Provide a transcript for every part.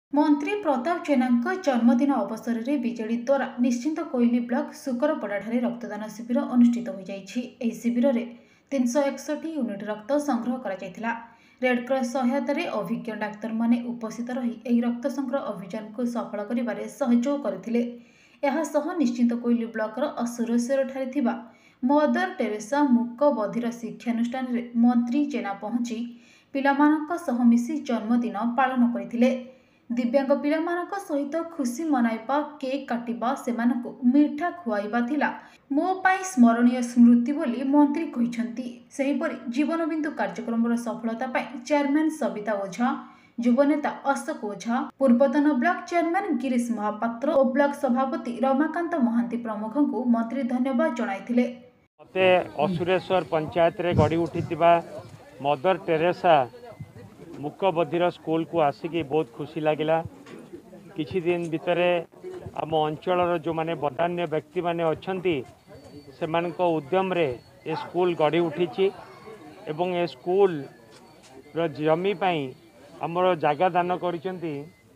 मंत्री प्रताप जेना जन्मदिन अवसर में विजेडी द्वारा निश्चिंत कोइली ब्लॉक सुकरपड़ाଠାରେ रक्तदान शिविर अनुष्ठित हो जाइछि। शिविर में 361 यूनिट रक्त संग्रह करा रेडक्रॉस सहायतार अभिज्ञ डाक्तर माने उपस्थित रही ଏହି रक्त संग्रह अभियान को सफल करिबारे सहयोग करथिले। निश्चिंत कोइली ब्लॉकर असुरसेर थिबा मदर टेरेसा मूक बधिर शिक्षानुष्ठान रे मंत्री जेना पहुंची पिलामानक सह मिसी जन्मदिन पालन करथिले। दिव्यांग पिलामानक सहित खुशी मनाइबा केक काटिबा सेमानकु मीठा खुआइबा थिला मो पाई स्मरणीय स्मृति बोली मंत्री कहिसंती। सेहिपरि जीवन बिंदु कार्यक्रम सफलता पाई चेयरमैन सबिता ओझा, युवनेता अशोक ओझा, पूर्वतन ब्लॉक चेयरमैन गिरीश महापात्र और ब्लॉक सभापति रमाकांत महांती प्रमुख को मंत्री धन्यवाद जणाइथिले। मते असुरेश्वर पंचायत रे गड़ी उठितिबा मदर टेरेसा मूक बधिर स्कूल को आसिकी बहुत खुशी लगिला। किछि दिन भितर आम अंचल जो माने बदान्य व्यक्ति माने अछंती सेमानक उद्यम रे ए स्कूल गड़ी उठिछि एवं ए स्कूल रो जमी पाई हमर जागा दान करिसंती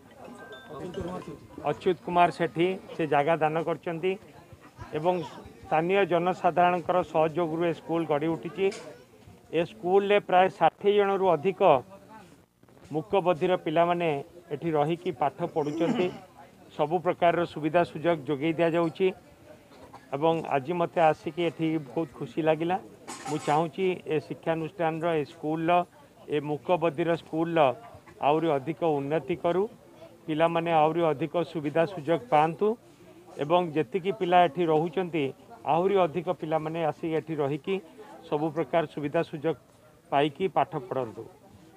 अच्युत कुमार सेठी से जागा दान करचंती एवं स्थानीय जनसाधारणकर सहयोग रे स्कूल गड़ी उठिछि। ए स्कूल ले प्राय 60 जन रु अधिक मूक बधिर पिला माने एठी रही कि पाठ पढ़ुचंती। सबु प्रकार सुविधा सुजोग जोगई दिया जाउची एवं आज मते आसिकी एठी बहुत खुशी लागिला। मु चाहूची ए शिक्षानुष्ठान रो ए स्कूल लो ए मूक बधिर स्कूल लो आउरी अधिक उन्नति करू, पिला माने आउरी अधिक सुविधा सुजोग पांतु एवं जेतिकी पिला एठी रहुचंती आहुरी अधिक पिला माने आसी एठी रही कि सबु प्रकार सुविधा सुजोग पाइकी पाठ पढ़ंतु।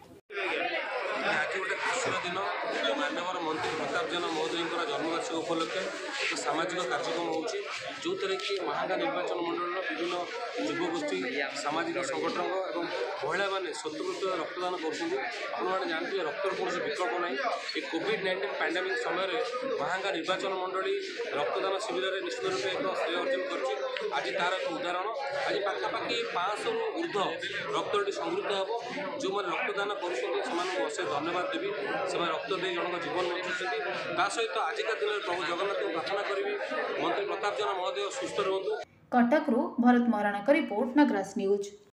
माननीय मंत्री प्रताप जेना महोदय जन्मदिन उपलक्षे एक सामाजिक कार्यक्रम होची जो कि महांगा निर्वाचन मंडल विभिन्न युवगोष्ठी सामाजिक संगठन और महिला मैंने स्वतंत्र रक्तदान कर जानते रक्तर कौन विकल्प ना ये कोविड-19 पैंडेमिक समय महांगा निर्वाचन मंडली रक्तदान शिविर में निश्चित रूप एक श्रेय अर्जन कर आज तार एक उदाहरण आज पाखापाखि 500 रु ऊर्ध रक्तटी संगृहीत हे जो मैंने रक्तदान कर धन्यवाद देवी से रक्त दे जन जीवन बचाते सहित आजिका दिन में प्रभु जगन्नाथ को प्रार्थना करी मंत्री प्रताप जेना महोदय सुस्थ रुहतु। कटक रु भरत महाराणा का रिपोर्ट, नगराज न्यूज।